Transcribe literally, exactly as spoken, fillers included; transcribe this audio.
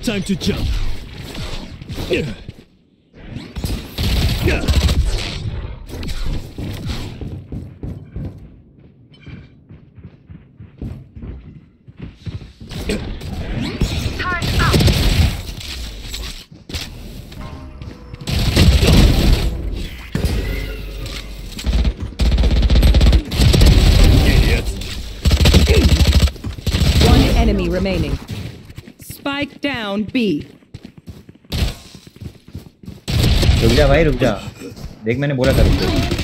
Time to jump. Enemy remaining. Spike down B. रुक जा भाई रुक जा, देख मैंने बोला था रुक जा।